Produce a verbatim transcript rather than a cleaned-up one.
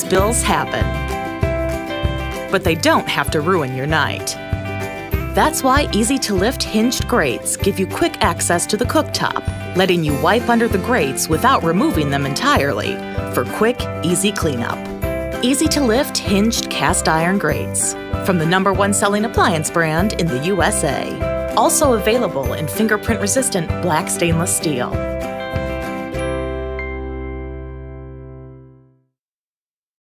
spills happen. But they don't have to ruin your night. That's why easy-to-lift hinged grates give you quick access to the cooktop, letting you wipe under the grates without removing them entirely for quick, easy cleanup. Easy-to-lift hinged cast iron grates from the number one selling appliance brand in the U S A. Also available in fingerprint-resistant black stainless steel.